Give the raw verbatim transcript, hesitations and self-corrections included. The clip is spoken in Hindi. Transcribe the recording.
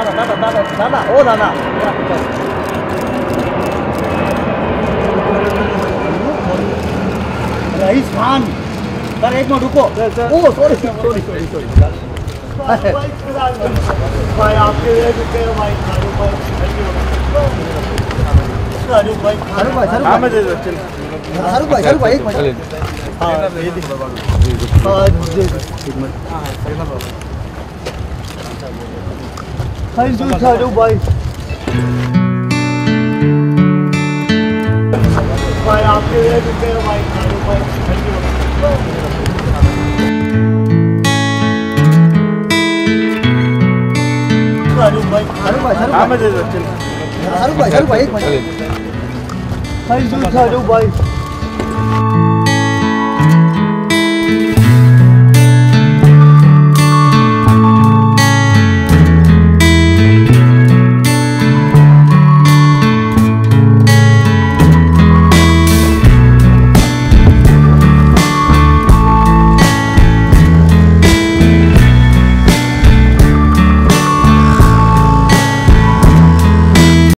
दादा दादा दादा दादा ओ दादा रईस खान सर एक मिनट रुको। ओ सॉरी सॉरी सॉरी सॉरी भाई आपके भाई शाहरुख भाई शाहरुख भाई शाहरुख भाई शाहरुख भाई शाहरुख भाई शाहरुख भाई एक मिनट। हाँ थैंक यू शाहरुख भाई भाई आपके भाई शाहरुख भाई थैंक यू। शाहरुख भाई शाहरुख भाई शाहरुख भाई शाहरुख भाई शाहरुख भाई एक मिनट। थैंक यू शाहरुख भाई।